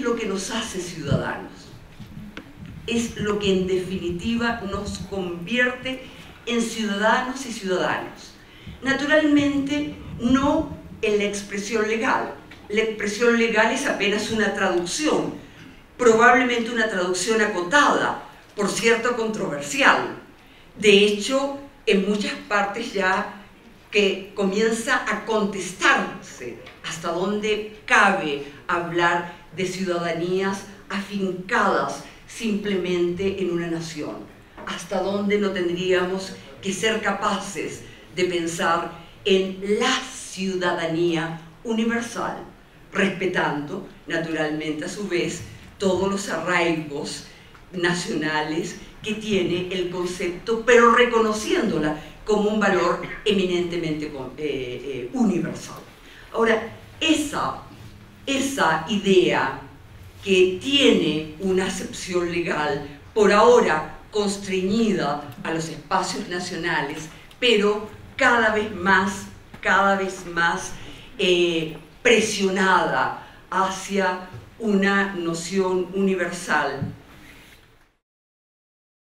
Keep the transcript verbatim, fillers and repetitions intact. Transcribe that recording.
lo que nos hace ciudadanos. Es lo que en definitiva nos convierte en ciudadanos y ciudadanos. Naturalmente, no en la expresión legal. La expresión legal es apenas una traducción, probablemente una traducción acotada, por cierto controversial. De hecho, en muchas partes ya que comienza a contestarse hasta dónde cabe hablar de ciudadanías afincadas simplemente en una nación, hasta dónde no tendríamos que ser capaces de pensar en la ciudadanía universal, respetando naturalmente a su vez todos los arraigos nacionales que tiene el concepto, pero reconociéndola como un valor eminentemente eh, eh, universal. Ahora, esa, esa idea que tiene una acepción legal, por ahora constreñida a los espacios nacionales, pero cada vez más, cada vez más eh, presionada hacia una noción universal